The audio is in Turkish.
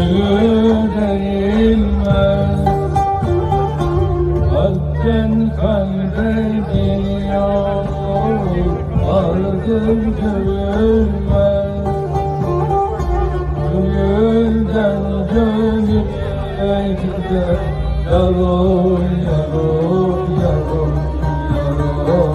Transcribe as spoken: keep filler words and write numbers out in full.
değilmez. Kalpten kalbe gidiyor, vardır görülmez. Gönülden gönüle gider, yarım yarım yarım yarım.